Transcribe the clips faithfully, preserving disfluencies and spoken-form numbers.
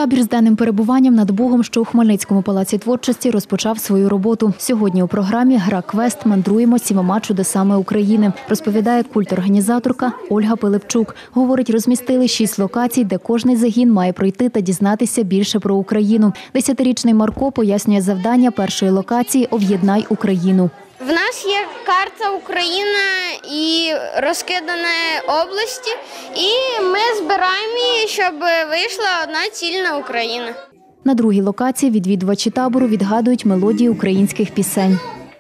Табір з денним перебуванням над Бугом, що у Хмельницькому палаці творчості, розпочав свою роботу. Сьогодні у програмі «Гра-квест. Мандруємо сімома чудесами України», розповідає культорганізаторка Ольга Пилипчук. Говорить, розмістили шість локацій, де кожний загін має пройти та дізнатися більше про Україну. Десятирічний Марко пояснює завдання першої локації «Об'єднай Україну». В нас є карта України і розкидані області, і ми збираємо її, щоб вийшла одна цільна Україна. На другій локації відвідувачі табору відгадують мелодії українських пісень.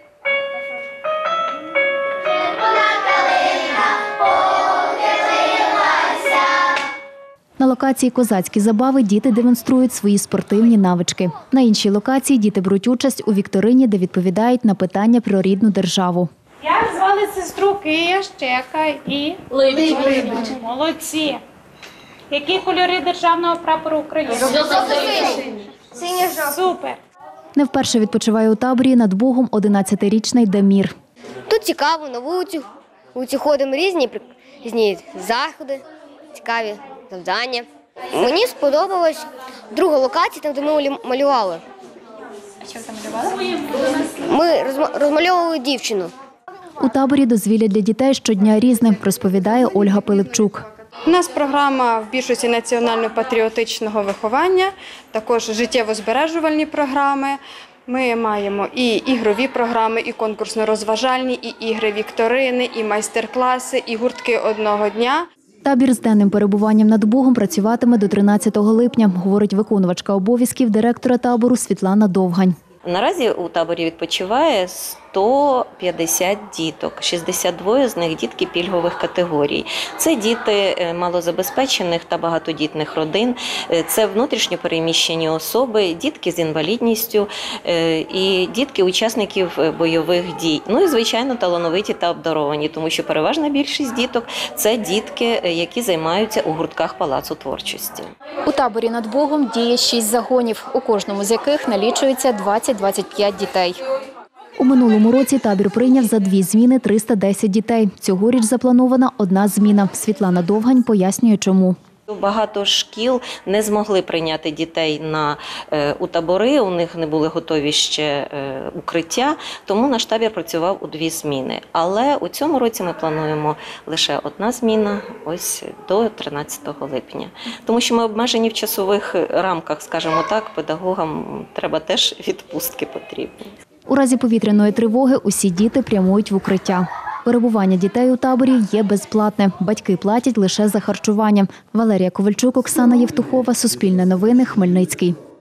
На локації «Козацькі забави» діти демонструють свої спортивні навички. На іншій локації діти беруть участь у вікторині, де відповідають на питання про рідну державу. Як звали сестру Кия, Щека і Либідь? Молодці. Які кольори державного прапору України? Синьо-жовтий. Супер. Не вперше відпочиває у таборі над Бугом одинадцятирічний Дамір. Тут цікаво, на вулицю. Вулиці ходимо різні, різні заходи, цікаві завдання. Мені сподобалась друга локація, там, де ми малювали. А що там малювали? Ми розмальовували дівчину. У таборі дозвілля для дітей щодня різне, розповідає Ольга Пилипчук. У нас програма в більшості національно-патріотичного виховання, також життєво-збережувальні програми. Ми маємо і ігрові програми, і конкурсно-розважальні, і ігри вікторини, і майстер-класи, і гуртки одного дня. Табір з денним перебуванням над Бугом працюватиме до тринадцятого липня, говорить виконувачка обов'язків директора табору Світлана Довгань. Наразі у таборі відпочиває сто п'ятдесят діток, шістдесят два з них дітки пільгових категорій. Це діти малозабезпечених та багатодітних родин, це внутрішньо переміщені особи, дітки з інвалідністю і дітки учасників бойових дій. Ну і, звичайно, талановиті та обдаровані, тому що переважна більшість діток – це дітки, які займаються у гуртках Палацу творчості. У таборі над Бугом діє шість загонів, у кожному з яких налічується двадцять-двадцять п'ять дітей. У минулому році табір прийняв за дві зміни триста десять дітей. Цьогоріч запланована одна зміна. Світлана Довгань пояснює, чому. Багато шкіл не змогли прийняти дітей на, е, у табори, у них не були готові ще е, укриття, тому наш табір працював у дві зміни. Але у цьому році ми плануємо лише одна зміна, ось до тринадцятого липня. Тому що ми обмежені в часових рамках, скажімо так, педагогам треба теж відпустки потрібні. У разі повітряної тривоги усі діти прямують в укриття. Перебування дітей у таборі є безплатне. Батьки платять лише за харчування. Валерія Ковальчук, Оксана Євтухова, Суспільне новини, Хмельницький.